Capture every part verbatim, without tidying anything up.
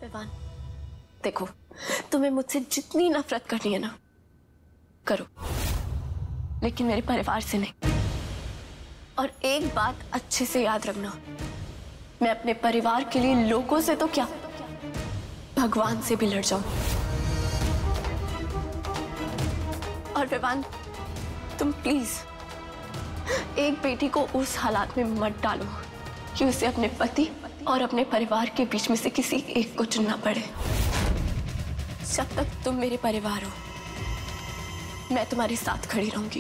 विवान, देखो तुम्हें मुझसे जितनी नफरत करनी है ना करो, लेकिन मेरे परिवार से नहीं। और एक बात अच्छे से याद रखना, मैं अपने परिवार के लिए लोगों से तो क्या भगवान से भी लड़ जाऊं। और विवान, तुम प्लीज एक बेटी को उस हालात में मत डालो कि उसे अपने पति और अपने परिवार के बीच में से किसी एक को चुनना पड़े। जब तक तुम मेरे परिवार हो, मैं तुम्हारे साथ खड़ी रहूंगी,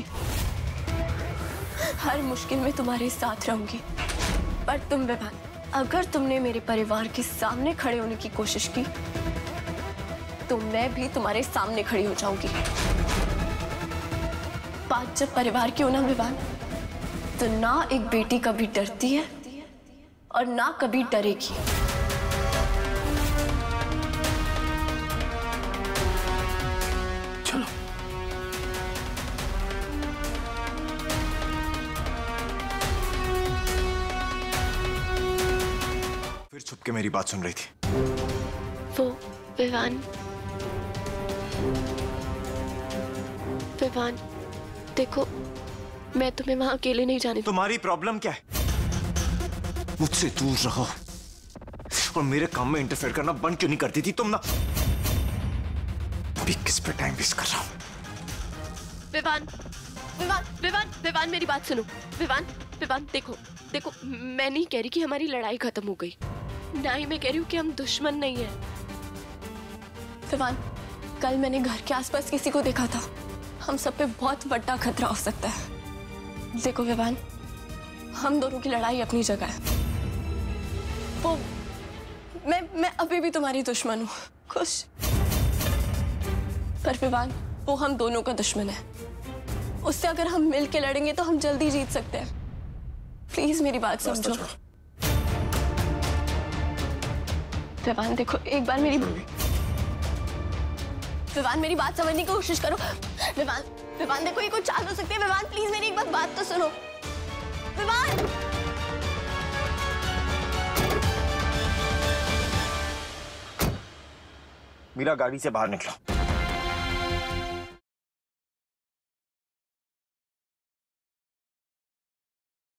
हर मुश्किल में तुम्हारे साथ रहूंगी। पर तुम विवान, अगर तुमने मेरे परिवार के सामने खड़े होने की कोशिश की तो मैं भी तुम्हारे सामने खड़ी हो जाऊंगी। बात जब परिवार की हो ना विवान, तो ना एक बेटी कभी डरती है और ना कभी डरेगी। चलो। फिर छुप के मेरी बात सुन रही थी। वो विवान, विवान देखो, मैं तुम्हें वहां अकेले नहीं जाने। तुम्हारी प्रॉब्लम क्या है? मुझसे दूर रहो और मेरे काम में इंटरफेयर करना बंद क्यों नहीं करती थी तुम ना? अभी किस पे टाइम वेस्ट कर रहा हूं? विवान, विवान, विवान, विवान मेरी बात सुनो। विवान, विवान देखो, देखो मैं नहीं कह रही कि हमारी लड़ाई खत्म हो गई, ना ही मैं कह रही हूँ कि हम दुश्मन नहीं है। विवान, कल मैंने घर के आसपास किसी को देखा था, हम सब पे बहुत बड़ा खतरा हो सकता है। देखो विवान, हम दोनों की लड़ाई अपनी जगह है। वो मैं मैं अभी भी तुम्हारी दुश्मन हूँ, खुश। पर विवान, वो हम दोनों का दुश्मन है, उससे अगर हम मिल के लड़ेंगे तो हम जल्दी जीत सकते हैं। प्लीज मेरी बात समझो। विवान देखो, एक बार मेरी विवान मेरी बात समझने की कोशिश करो। विवान, विवान देखो, ये कोई चाल हो सकती है। विवान प्लीज मेरी एक बार बात तो सुनो। विवान, मीरा गाड़ी से बाहर निकलो।